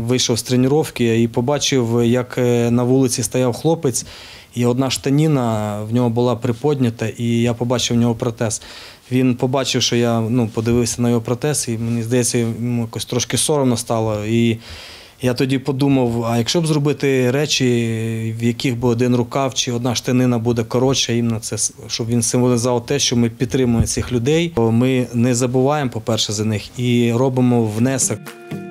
вийшов з тренування і побачив, як на вулиці стояв хлопець, і одна штаніна в нього була приподнята, і я побачив в нього протез. Він побачив, що я подивився на його протез, і мені здається, йому якось трошки соромно стало. І я тоді подумав, а якщо б зробити речі, в яких би один рукав чи одна штанина буде коротша, щоб він символізував те, що ми підтримуємо цих людей, ми не забуваємо, по-перше, за них і робимо внесок.